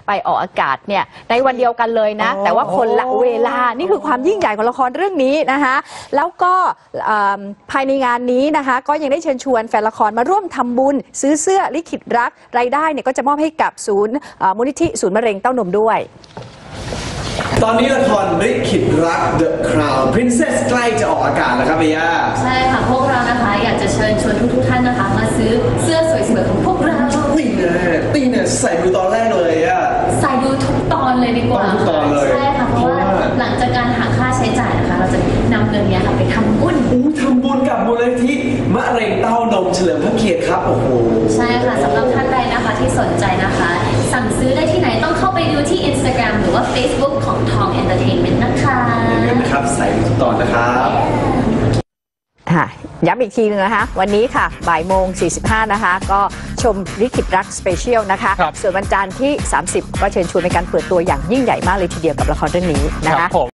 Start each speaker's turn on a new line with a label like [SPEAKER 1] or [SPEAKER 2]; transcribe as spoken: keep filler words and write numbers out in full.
[SPEAKER 1] ไปออกอากาศเนี่ยในวันเดียวกันเลยนะแต่ว่าคนละเวลานี่คือความยิ่งใหญ่ของละครเรื่องนี้นะคะแล้วก็ภายในงานนี้นะคะก็ยังได้เชิญชวนแฟนละครมาร่วมทำบุญซื้อเสื้อลิขิตรักรายได้เนี่ยก็จะมอบให้กับศูนย์มูลนิธิศูนย์มะเร็งเต้านมด้วย
[SPEAKER 2] ตอนนี้ละครลิขิตรัก The Crown Princess ใกล้จะออกอากาศแล้วครับพี่ย่า
[SPEAKER 3] ใช่ค่ะพวกเรานะคะอยากจะเชิญชวนทุกๆท่านนะคะมาซื้อเสื้อสวยๆของพวกเรา
[SPEAKER 2] ตีเนี่ยตีเนี่ยใส่ดูตอนแรกเลยอะ
[SPEAKER 3] ใส่ดูทุกตอนเลยดีกว่า
[SPEAKER 2] ทุกตอนเลย
[SPEAKER 3] ใช่ค่ะเพราะว่าหลังจากการหักค่าใช้จ่ายนะคะเราจะนำเงินนี้ค่ะไปทำบุญ
[SPEAKER 2] ทำบุญกับมูลนิธิมะเร็งเต้านมเฉลิมพระเกียรติครับโอ้โห
[SPEAKER 3] ใช่ค่ะสำหรับท่านใดนะคะที่สนใจนะคะสั่งซื้อได้ที่ไหนต้องเข้าไปดูที่ Instagram หรือว่า Facebook ของ ทอง Entertainment นะคะ
[SPEAKER 2] อย่าลืมนะครับใส่ทุกตอนนะครับ
[SPEAKER 1] ย้ำอีกทีนึงนะคะวันนี้ค่ะบ่ายโมงสี่สิบห้านะคะก็ชมลิขิตรักสเปเชียลนะคะส่วนวันจันทร์ที่สามสิบก็เชิญชวนในการเปิดตัวอย่างยิ่งใหญ่มากเลยทีเดียวกับละครเรื่องนี้นะคะ